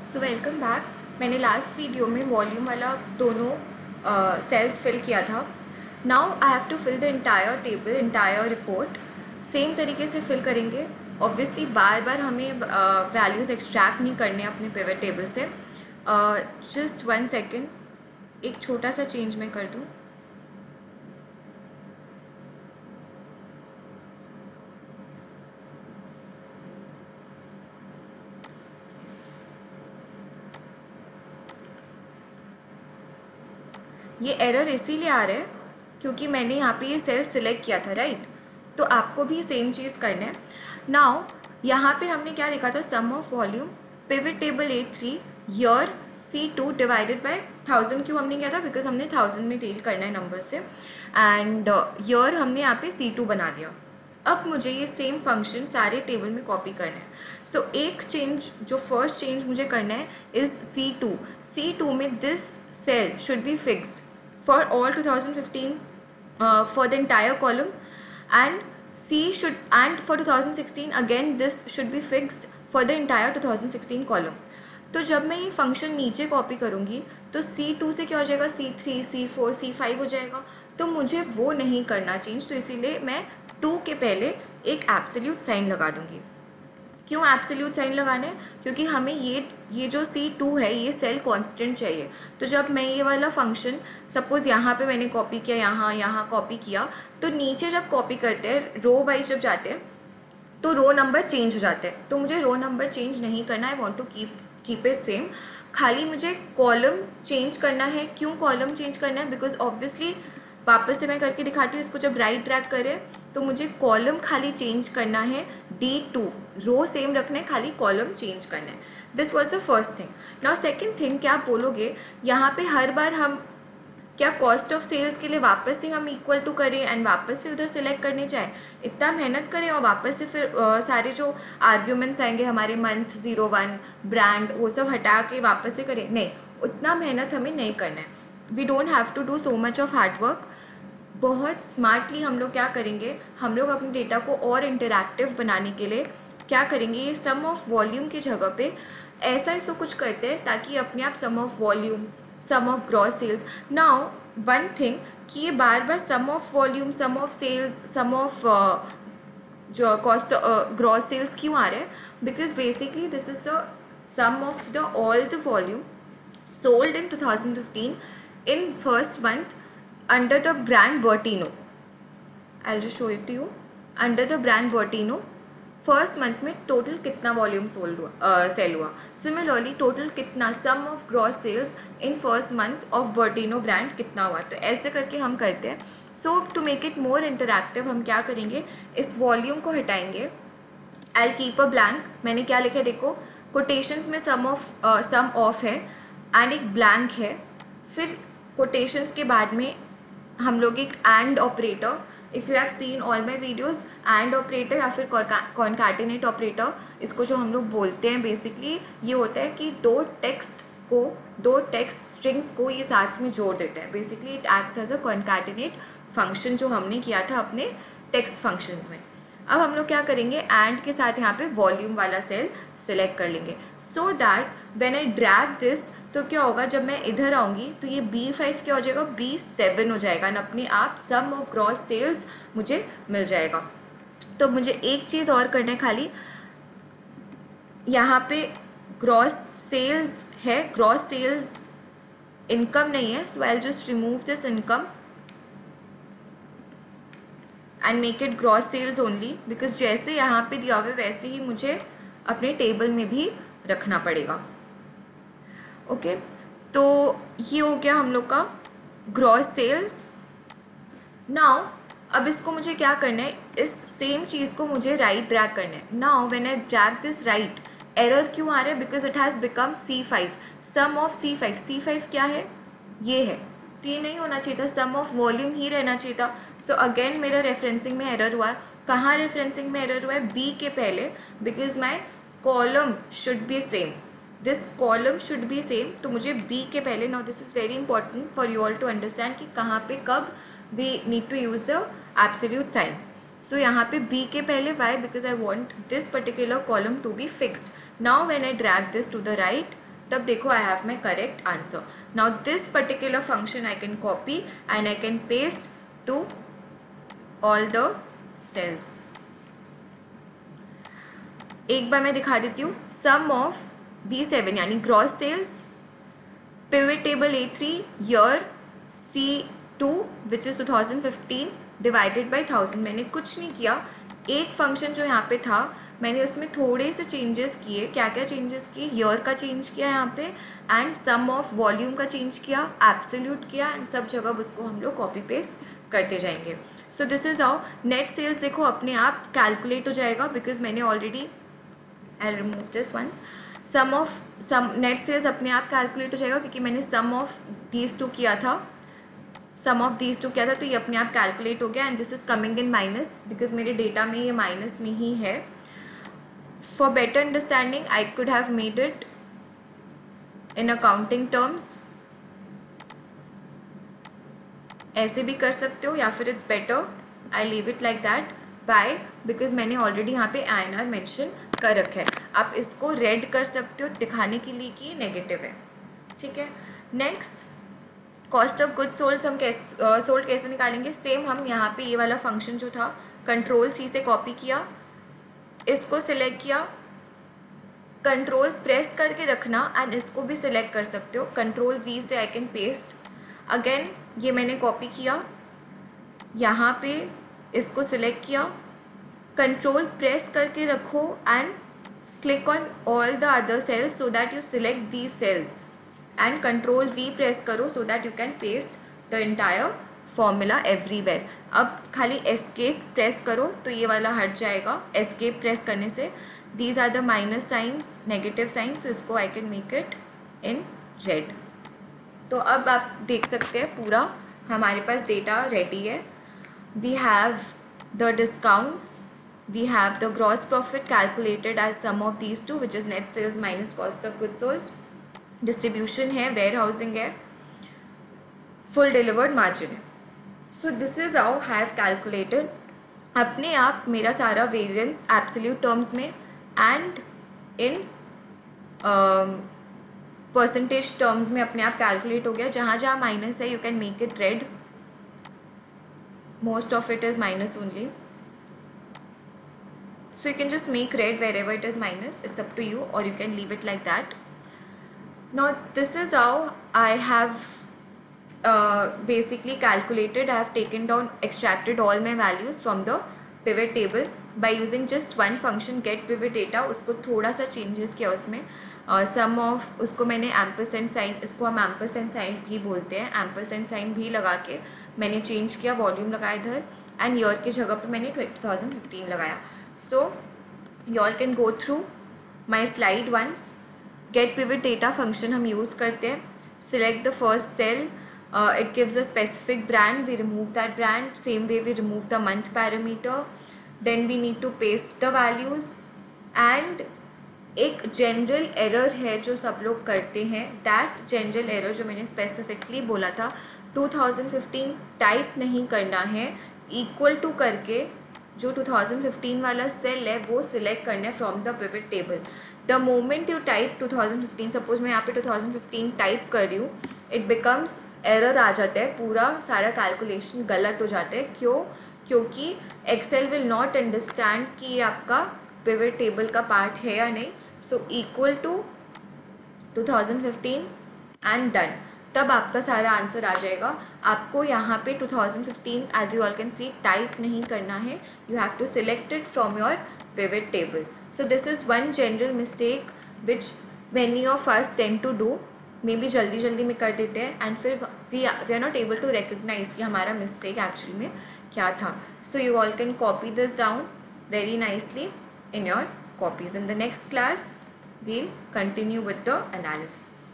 सो welcome back. मैंने last video में volume वाला दोनों सेल्स फिल किया था। Now I have to fill the entire table, entire report. Same तरीके से फिल करेंगे। ऑब्वियसली बार बार हमें वैल्यूज़ एक्सट्रैक्ट नहीं करने अपने पिवट टेबल से। जस्ट 1 सेकेंड, एक छोटा सा चेंज मैं कर दूँ। ये एरर इसीलिए आ रहा है क्योंकि मैंने यहाँ पे ये सेल सिलेक्ट किया था, राइट। तो आपको भी सेम चीज़ करना है। नाउ यहाँ पे हमने क्या लिखा था, sum of volume pivot table A3 year C2 divided by 1000। क्यों हमने किया था? बिकॉज हमने 1000 में डील करना है नंबर से, एंड ईयर हमने यहाँ पे C2 बना दिया। अब मुझे ये सेम फंक्शन सारे टेबल में कॉपी करना है। सो एक चेंज, जो फर्स्ट चेंज मुझे करना है इज़ C2 में this cell should be fixed for all 2015 for the entire column, and and for 2016 again this should be fixed for the entire 2016 column। तो जब मैं ये फंक्शन नीचे कॉपी करूँगी तो C2 से क्या हो जाएगा, C3, C4, C5 हो जाएगा। तो मुझे वो नहीं करना चेंज, तो इसीलिए मैं 2 के पहले एक एब्सोल्यूट साइन लगा दूँगी। क्यों एब्सोल्यूट साइन लगाना है? क्योंकि हमें ये जो C2 है ये सेल कांस्टेंट चाहिए। तो जब मैं ये वाला फंक्शन सपोज़ यहाँ पे मैंने कॉपी किया, यहाँ कॉपी किया, तो नीचे जब कॉपी करते हैं रो वाइज जब जाते हैं तो रो नंबर चेंज हो जाते हैं। तो मुझे रो नंबर चेंज नहीं करना, I want to keep it same. खाली मुझे कॉलम चेंज करना है। क्यों कॉलम चेंज करना है? बिकॉज ऑब्वियसली वापस से मैं करके दिखाती हूँ इसको। जब राइट ड्रैग करें तो मुझे कॉलम खाली चेंज करना है, D2 रो सेम रखना है, खाली कॉलम चेंज करना है। This was the first thing. Now second thing, क्या आप बोलोगे यहाँ पे हर बार हम क्या कॉस्ट ऑफ सेल्स के लिए वापस से हम इक्वल टू करें एंड वापस से उधर सेलेक्ट करने जाए, इतना मेहनत करें और वापस से फिर सारे जो आर्ग्यूमेंट्स आएंगे हमारे मंथ 01 ब्रांड वो सब हटा के वापस से करें? नहीं, उतना मेहनत हमें नहीं करना है। We don't have to do so much of hard work. बहुत स्मार्टली हम लोग क्या करेंगे, हम लोग अपने डेटा को और इंटरैक्टिव बनाने के लिए क्या करेंगे, ये सम ऑफ वॉल्यूम की जगह पे ऐसा इसको कुछ करते हैं ताकि अपने आप sum of volume, sum of gross sales. Now one thing कि ये बार बार sum of volume, sum of sales, sum of जो कॉस्ट ग्रॉस सेल्स क्यों आ रहे हैं? Because basically this is the sum of the all the volume sold in 2015 in first month under the brand Bertino. I'll just show it to you. Under the brand Bertino, first month में total कितना volume sale हुआ। Similarly total कितना sum of gross sales in first month of Bertino brand कितना हुआ। तो ऐसे करके हम करते हैं। So to make it more interactive हम क्या करेंगे, इस वॉल्यूम को हटाएंगे। I keep a blank. मैंने क्या लिखा है देखो, कोटेशंस में सम ऑफ है एंड एक ब्लैंक है। फिर कोटेशंस के बाद में हम लोग एक and operator, if you have seen all my videos, and operator या फिर कॉन्कैटिनेट ऑपरेटर, इसको जो हम लोग बोलते हैं बेसिकली ये होता है कि दो टेक्स्ट स्ट्रिंग्स को ये साथ में जोड़ देता है। Basically it acts as a concatenate function जो हमने किया था अपने टेक्स्ट फंक्शंस में। अब हम लोग क्या करेंगे, एंड के साथ यहाँ पे वॉल्यूम वाला सेल सिलेक्ट कर लेंगे so that when I drag this तो क्या होगा, जब मैं इधर आऊँगी तो ये B5 क्या हो जाएगा, B7 हो जाएगा एंड अपने आप सम ऑफ ग्रॉस सेल्स मुझे मिल जाएगा। तो मुझे एक चीज़ और करना है, खाली यहाँ पे ग्रॉस सेल्स है, ग्रॉस सेल्स इनकम नहीं है। So I will just remove this income and make it gross sales only, because जैसे यहाँ पे दिया हुआ वैसे ही मुझे अपने टेबल में भी रखना पड़ेगा। ओके तो ये हो गया हम लोग का ग्रॉस सेल्स। नाउ अब इसको मुझे क्या करना है, इस सेम चीज़ को मुझे राइट ड्रैग करना है। Now when I drag this right, error क्यों आ रहा है? Because it has become C5, sum of C5। C5 क्या है? ये है। तो ये नहीं होना चाहिए था, सम ऑफ वॉल्यूम ही रहना चाहिए था। सो अगेन मेरा रेफरेंसिंग में एरर हुआ। कहाँ रेफरेंसिंग में एरर हुआ है? B के पहले, because my column should be same, this column should be same. तो मुझे B के पहले, now this is very important for you all to understand कि कहाँ पे कब we need to use the absolute sign. So यहाँ पे B के पहले, why? Because I want this particular column to be fixed. Now when I drag this to the right, तब देखो I have my correct answer. Now this particular function I can copy and I can paste to all the cells. एक बार मैं दिखा देती हूँ. सम of B7 यानी gross sales, pivot table A3 year C2 which is 2015 divided by 1000. मैंने कुछ नहीं किया. एक फंक्शन जो यहाँ पे था मैंने उसमें थोड़े से चेंजेस किए. क्या क्या चेंजेस किए? ईयर का चेंज किया यहाँ पे एंड सम ऑफ वॉल्यूम का चेंज किया, एब्सोल्यूट किया एंड सब जगह उसको हम लोग कॉपी पेस्ट करते जाएंगे. So this is how net sales देखो अपने आप कैलकुलेट हो जाएगा बिकॉज मैंने already I remove this once. Sum net sales अपने आप कैलकुलेट हो जाएगा क्योंकि मैंने सम ऑफ दीज टू किया था. तो ये अपने आप कैलकुलेट हो गया and this is coming in minus because मेरे डेटा में ये माइनस में ही है. For better understanding I could have made it in accounting terms. ऐसे भी कर सकते हो या फिर it's better I leave it like that. By because मैंने ऑलरेडी यहाँ पे INR मेंशन कर रखा है. आप इसको रेड कर सकते हो दिखाने के लिए कि नेगेटिव है. ठीक है. Next cost of goods sold हम सोल्ड कैसे निकालेंगे? सेम हम यहाँ पे ये वाला फंक्शन जो था कंट्रोल C से कॉपी किया, इसको सिलेक्ट किया, कंट्रोल प्रेस करके रखना एंड इसको भी सिलेक्ट कर सकते हो. कंट्रोल V से आई कैन पेस्ट. अगेन ये मैंने कॉपी किया, यहाँ पे इसको सिलेक्ट किया, कंट्रोल प्रेस करके रखो and click on all the other cells so that you select these cells and control V press करो so that you can paste the entire formula everywhere. अब खाली एस्केप प्रेस करो तो ये वाला हट जाएगा. एस्केप प्रेस करने से these are the minus signs, negative signs, तो इसको I can make it in red. तो अब आप देख सकते हैं पूरा हमारे पास डेटा रेडी है. We have the discounts, we have the gross profit calculated as sum of these two which is net sales minus cost of goods sold. Distribution है, warehousing है, full delivered margin है. So this is how I have calculated. अपने आप मेरा सारा variance absolute terms में and in percentage terms में अपने आप calculate हो गया. जहाँ जहाँ minus है you can make it red. Most of it is minus only, so you can just make red wherever it is minus. It's up to you, or you can leave it like that. Now this is how I have basically calculated. I have taken down, extracted all my values from the pivot table by using just one function get pivot data. उसको थोड़ा सा changes किया उसमें. सम of उसको मैंने ampersand sign, इसको हम ampersand sign भी बोलते हैं, एम्परसेंड साइन भी लगा के मैंने चेंज किया, वॉल्यूम लगाया इधर एंड ईयर की जगह पे मैंने 2015 लगाया. So you all can go through my slide once. Get pivot data function हम यूज़ करते हैं. Select the first cell, it gives a specific brand, we remove that brand. Same way we remove the month parameter. Then we need to paste the values and एक general error है जो सब लोग करते हैं. That general error जो मैंने specifically बोला था 2015 टाइप नहीं करना है, इक्वल टू करके जो 2015 वाला सेल है वो सिलेक्ट करना है from the pivot table. The moment you type 2015, suppose मैं यहाँ पे 2015 टाइप कर रही हूँ, इट बिकम्स एरर आ जाता है, पूरा सारा कैलकुलेशन गलत हो जाता है. क्यों? क्योंकि एक्सेल विल नॉट अंडरस्टैंड कि ये आपका पिवट टेबल का पार्ट है या नहीं. So equal to 2015 and done, तब आपका सारा आंसर आ जाएगा. आपको यहाँ पे 2015 as you all can see type नहीं करना है, you have to select it from your pivot table. So this is one general mistake which many of us tend to do. Maybe जल्दी जल्दी में कर देते हैं एंड फिर we are not able to recognize कि हमारा mistake actually में क्या था. So you all can copy this down very nicely in your copies. In the next class we'll continue with the analysis.